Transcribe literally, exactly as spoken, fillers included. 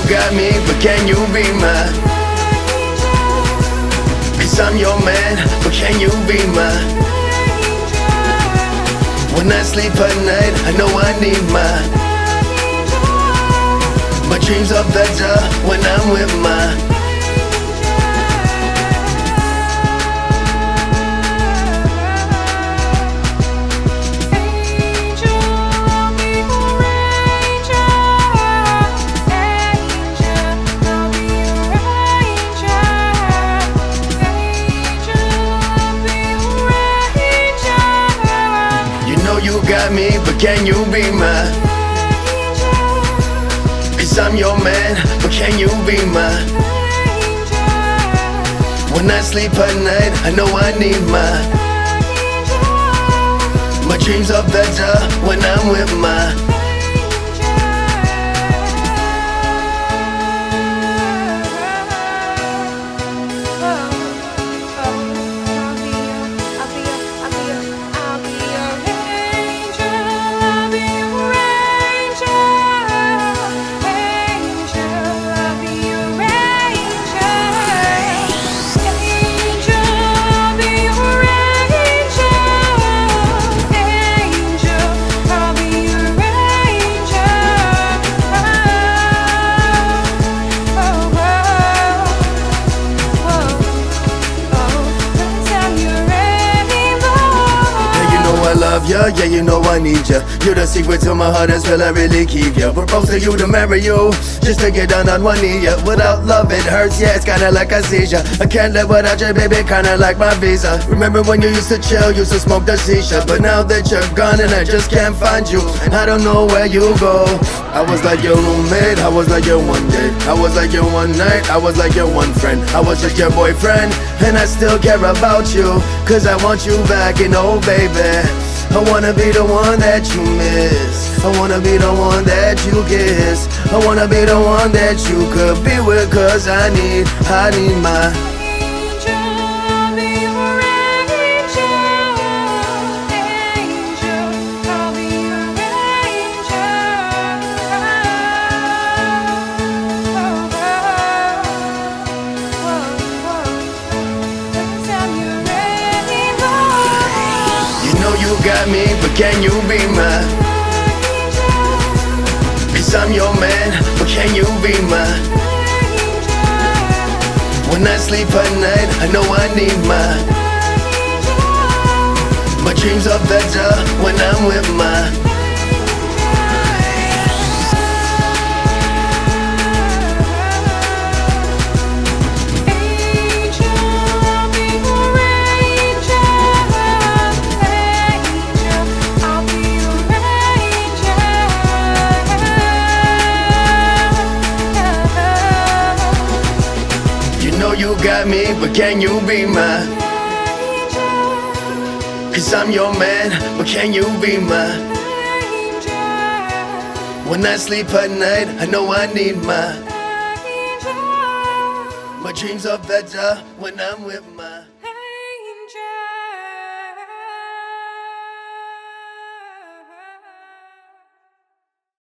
got me, but can you be mine? Cause I'm your man, but can you be mine? When I sleep at night, I know I need mine. My dreams are better when I'm with mine. You got me, but can you be mine? Cause I'm your man, but can you be mine? When I sleep at night, I know I need mine. My dreams are better when I'm with mine. I love ya, yeah, you know I need ya. You're the secret to my heart, that's where I really keep ya. Propose to you to marry you, just to get down on one knee, yeah. Without love it hurts, yeah, it's kinda like a seizure. I can't live without you, baby, kinda like my visa. Remember when you used to chill, used to smoke the shisha. But now that you're gone and I just can't find you, and I don't know where you go. I was like your roommate, I was like your one day, I was like your one night, I was like your one friend. I was just your boyfriend, and I still care about you, cause I want you back, and oh baby, I wanna be the one that you miss. I wanna be the one that you kiss. I wanna be the one that you could be with, cause I need, I need my You got me, but can you be mine? Cause I'm your man, but can you be mine? When I sleep at night, I know I need mine. My dreams are better when I'm with mine. You got me, but can you be mine? Cause I'm your man, but can you be mine? When I sleep at night, I know I need mine. My dreams are better when I'm with mine.